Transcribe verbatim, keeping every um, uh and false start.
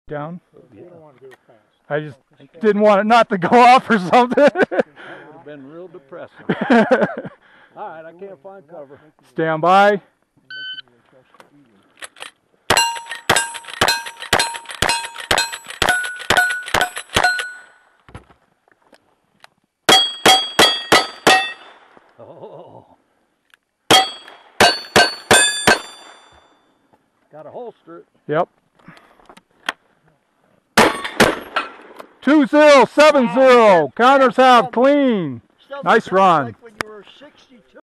Down. You don't want to do it fast. I just didn't want it not to go off or something. That would have been real depressing. All right, I can't find cover. Stand by. Oh. Got to holster it. Yep. Two zero seven zero. Counters have clean. Nice run.